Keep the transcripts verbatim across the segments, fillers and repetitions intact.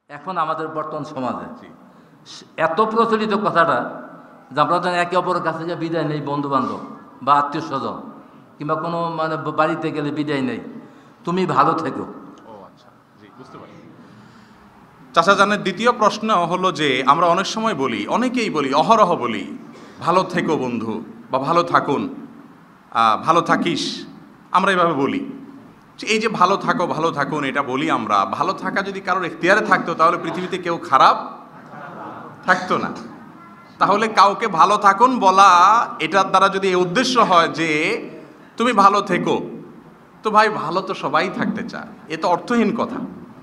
এখন আমাদের বর্তমান সমাজে এত প্রচলিত কথাটা যে আমরা যেন একে অপরের কাছে যে বিদায় নেই, বন্ধু বান্ধব বা আত্মীয় স্বজন কিংবা কোনো মানে বাড়িতে গেলে বিদায় নেই, তুমি ভালো থেকো। ও আচ্ছা, জি বুঝতে পারি। চাচা জানের দ্বিতীয় প্রশ্ন হলো যে আমরা অনেক সময় বলি, অনেকেই বলি, অহরহ বলি, ভালো থেকো বন্ধু বা ভালো থাকুন, ভালো থাকিস, আমরা এভাবে বলি। এই যে ভালো থাকো ভালো থাকুন এটা বলি আমরা, ভালো থাকা যদি কারোর এখতিয়ারে থাকতো তাহলে পৃথিবীতে কেউ খারাপ থাকতো না। তাহলে কাউকে ভালো থাকুন বলা এটার দ্বারা যদি এই উদ্দেশ্য হয় যে তুমি ভালো থেকো, তো ভাই ভালো তো সবাই থাকতে চায়, এ তো অর্থহীন কথা।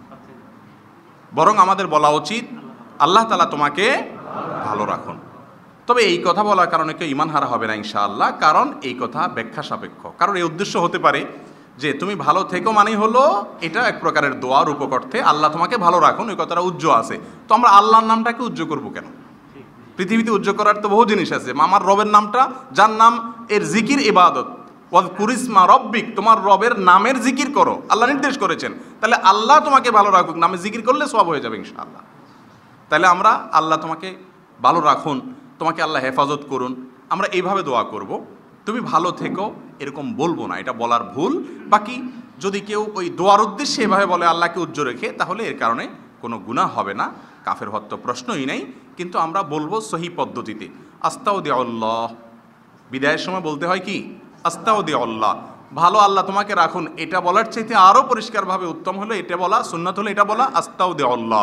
বরং আমাদের বলা উচিত আল্লাহ তাআলা তোমাকে ভালো রাখুন। তবে এই কথা বলার কারণে কেউ ইমান হারা হবে না ইনশাআল্লাহ, কারণ এই কথা ব্যাখ্যা সাপেক্ষ। কারণ এই উদ্দেশ্য হতে পারে যে তুমি ভালো থেকো মানেই হলো এটা এক প্রকারের দোয়ার উপকর্থে আল্লাহ তোমাকে ভালো রাখুন, ওই কথাটা উজ্জ্ব আছে। তো আমরা আল্লাহর নামটাকে উজ্জ্ব করবো কেন? পৃথিবীতে উজ্জ্ব করার তো বহু জিনিস আছে। আমার রবের নামটা, যার নাম এর জিকির ইবাদত, কুরিসমা রব্বিক, তোমার রবের নামের জিকির করো, আল্লাহ নির্দেশ করেছেন। তাহলে আল্লাহ তোমাকে ভালো রাখুক, নামে জিকির করলে সওয়াব হয়ে যাবে ইনশাআল্লাহ। তাহলে আমরা আল্লাহ তোমাকে ভালো রাখুন, তোমাকে আল্লাহ হেফাজত করুন, আমরা এইভাবে দোয়া করব। তুমি ভালো থেকো এরকম বলবো না, এটা বলার ভুল। বাকি যদি কেউ ওই দোয়ার উদ্দেশ্যে এভাবে বলে আল্লাহকে উজ্জ্ব রেখে, তাহলে এর কারণে কোনো গুনাহ হবে না, কাফের হওয়ার তো প্রশ্নই নেই। কিন্তু আমরা বলবো সহি পদ্ধতিতে, আস্তাউদিআল্লাহ, বিদায়ের সময় বলতে হয় কি আস্তাউদিআল্লাহ, ভালো আল্লাহ তোমাকে রাখুন। এটা বলার চাইতে আরও পরিষ্কারভাবে উত্তম হলো এটা বলা, সুন্নাত হলো এটা বলা আস্তাউদিআল্লাহ,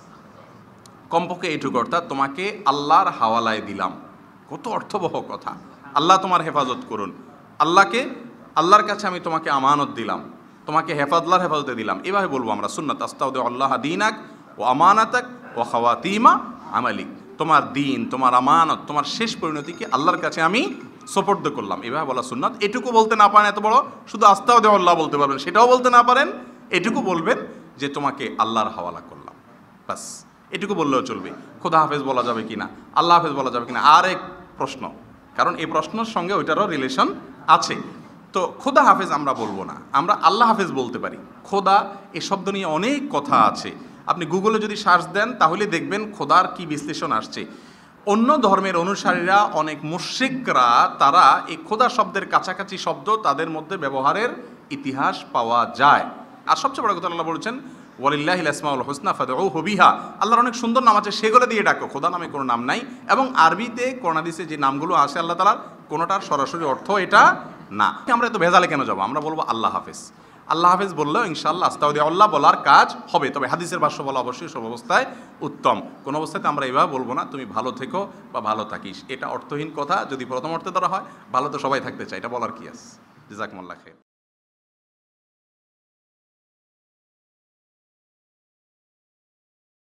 কমপক্ষে এইটুকু, অর্থাৎ তোমাকে আল্লাহর হাওয়ালায় দিলাম। কত অর্থবহ কথা, আল্লাহ তোমার হেফাজত করুন, আল্লাহকে আল্লাহর কাছে আমি তোমাকে আমানত দিলাম, তোমাকে হেফাজলার হেফাজতে দিলাম, এভাবে বলবো আমরা সুন্নাত। আস্তাউদিআল্লাহ দীনাক ও আমানাতাক ও খাওয়াতিমা আমালিক, তোমার দিন, তোমার আমানত, তোমার শেষ পরিণতিকে আল্লাহর কাছে আমি সোপর্দ করলাম, এভাবে বলা সুন্নাত। এটুকু বলতে না পারেন এত বড়, শুধু আস্তাউদিআল্লাহ বলতে পারবেন, সেটাও বলতে না পারেন, এটুকু বলবেন যে তোমাকে আল্লাহর হাওয়ালা করলাম, বাস এটুকু বললেও চলবে। খোদা হাফেজ বলা যাবে কিনা, আল্লাহ হাফেজ বলা যাবে কিনা আর এক প্রশ্ন, কারণ এই প্রশ্নের সঙ্গে ওইটারও রিলেশন আছে। তো খোদা হাফেজ আমরা বলবো না, আমরা আল্লাহ হাফেজ বলতে পারি। খোদা এই শব্দ নিয়ে অনেক কথা আছে, আপনি গুগলে যদি সার্চ দেন তাহলে দেখবেন খোদার কি বিশ্লেষণ আসছে। অন্য ধর্মের অনুসারীরা, অনেক মুশরিকরা, তারা এই খোদা শব্দের কাছাকাছি শব্দ তাদের মধ্যে ব্যবহারের ইতিহাস পাওয়া যায়। আর সবচেয়ে বড় কথা আল্লাহ বলেছেন ওয়ালিল্লাহিল আসমাউল হুসনা ফাদউহু বিহা, আল্লাহর অনেক সুন্দর নাম আছে, সেগুলো দিয়ে ডাকো, খোদা নামে কোনো নাম নাই। এবং আরবিতে কোরআন হাদিসে যে নামগুলো আসে আল্লাহ তাআলার, কোনোটার সরাসরি অর্থ এটা না। আমরা এত ভেজালে কেন যাবো? আমরা বলবো আল্লাহ হাফেজ। আল্লাহ হাফেজ বললেও ইনশাআল্লাহ আস্তাউদিআল্লাহ বলার কাজ হবে, তবে হাদিসের ভাষ্য বলা অবশ্যই সব অবস্থায় উত্তম। কোনো অবস্থাতে আমরা এইভাবে বলবো না তুমি ভালো থেকো বা ভালো থাকিস, এটা অর্থহীন কথা। যদি প্রথম অর্থে ধরা হয়, ভালো তো সবাই থাকতে চায়, এটা বলার কি আছে। জাযাকুমুল্লাহ খাইর।